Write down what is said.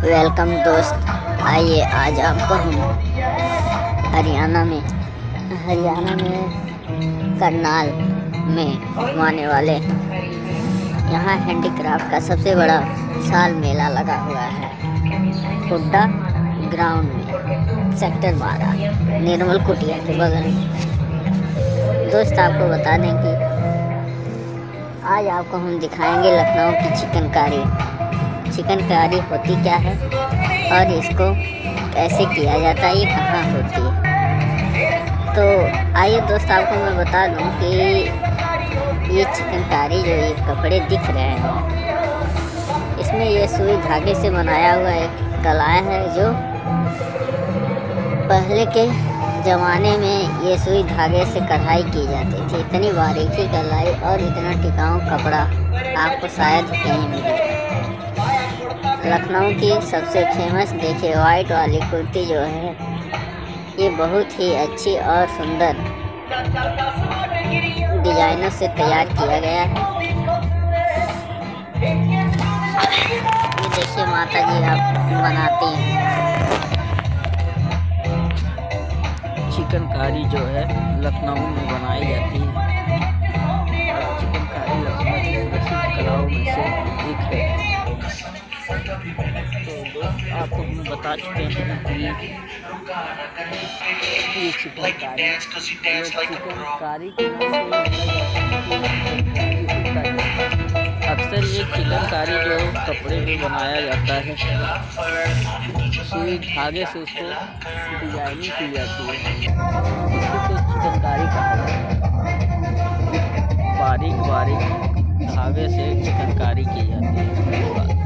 Welcome दोस्त। आइए आज आपको हम हरियाणा में करनाल में घुमाने वाले। यहाँ हैंडीक्राफ्ट का सबसे बड़ा साल मेला लगा हुआ है हुड्डा ग्राउंड में, सेक्टर 12, निर्मल कुटिया के बगल में। दोस्त आपको बता दें कि आज आपको हम दिखाएंगे लखनऊ की चिकनकारी। चिकनकारी होती क्या है और इसको कैसे किया जाता है, ये कहाँ होती है। तो आइए दोस्त आपको मैं बता दूं कि ये चिकनकारी जो ये कपड़े दिख रहे हैं, इसमें ये सुई धागे से बनाया हुआ एक कला है जो पहले के ज़माने में ये सुई धागे से कढ़ाई की जाती थी। इतनी बारीकी कढ़ाई और इतना टिकाऊ कपड़ा आपको शायद कहीं मिले। लखनऊ की सबसे फेमस देखिए वाइट वाली कुर्ती जो है, ये बहुत ही अच्छी और सुंदर डिजाइनों से तैयार किया गया है। ये देखिए माता जी आप बनाती हैं। चिकनकारी जो है लखनऊ में बनाई जाती है। चिकनकारी लखनऊ की प्रसिद्ध कलाओं में से एक है। तो दोस्त आपको मैं बता चुके हैं कि ये चिकनकारी अक्सर ये चिकनकारी जो कपड़े में बनाया जाता है, सुई धागे से उसको डिजाइनिंग की जाती है, इसको चिकनकारी कहा जाता है। बारीक बारीक धागे से चिकनकारी की जाती है।